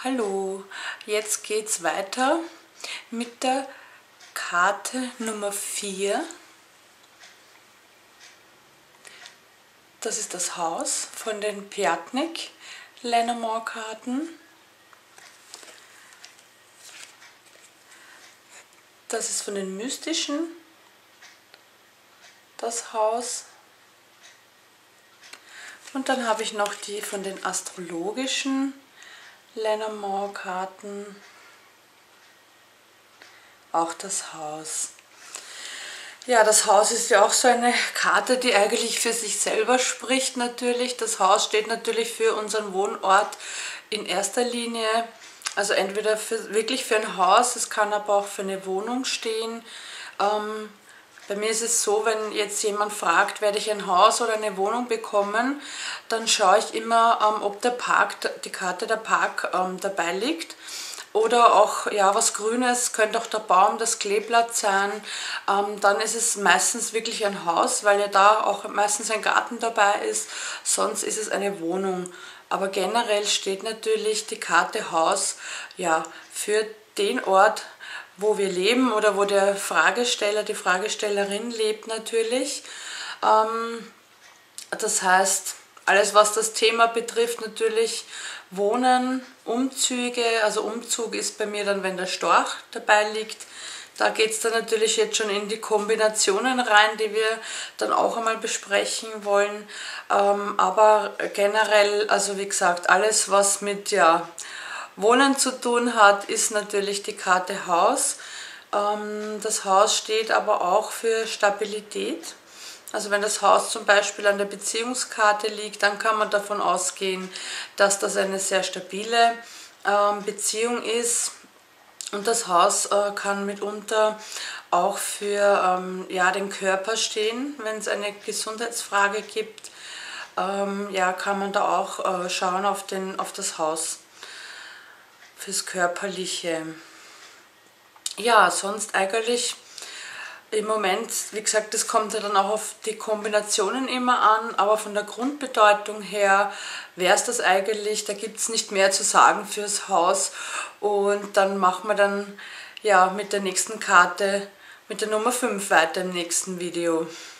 Hallo, jetzt geht's weiter mit der Karte Nummer 4. Das ist das Haus von den Piatnik Lenormand-Karten. Das ist von den mystischen, das Haus. Und dann habe ich noch die von den astrologischen Lenormand-Karten, auch das Haus. Ja, das Haus ist ja auch so eine Karte, die eigentlich für sich selber spricht natürlich. Das Haus steht natürlich für unseren Wohnort in erster Linie. Also entweder wirklich für ein Haus, es kann aber auch für eine Wohnung stehen. Bei mir ist es so, wenn jetzt jemand fragt, werde ich ein Haus oder eine Wohnung bekommen, dann schaue ich immer, ob der Park, die Karte der Park dabei liegt. Oder auch ja, was Grünes, könnte auch der Baum, das Kleeblatt sein. Dann ist es meistens wirklich ein Haus, weil ja da auch meistens ein Garten dabei ist. Sonst ist es eine Wohnung. Aber generell steht natürlich die Karte Haus ja, für den Ort, wo wir leben oder wo der Fragesteller, die Fragestellerin lebt natürlich. Das heißt, alles was das Thema betrifft natürlich Wohnen, Umzüge, also Umzug ist bei mir dann, wenn der Storch dabei liegt. Da geht es dann natürlich jetzt schon in die Kombinationen rein, die wir dann auch einmal besprechen wollen. Aber generell, also wie gesagt, alles was mit ja, Wohnen zu tun hat, ist natürlich die Karte Haus. Das Haus steht aber auch für Stabilität. Also wenn das Haus zum Beispiel an der Beziehungskarte liegt, dann kann man davon ausgehen, dass das eine sehr stabile Beziehung ist. Und das Haus kann mitunter auch für ja, den Körper stehen, wenn es eine Gesundheitsfrage gibt. Ja, kann man da auch schauen auf das Haus fürs Körperliche. Ja, sonst eigentlich im Moment, wie gesagt, das kommt ja dann auch auf die Kombinationen immer an, aber von der Grundbedeutung her wäre es das eigentlich, da gibt es nicht mehr zu sagen fürs Haus. Und dann machen wir dann ja mit der nächsten Karte, mit der Nummer 5 weiter im nächsten Video.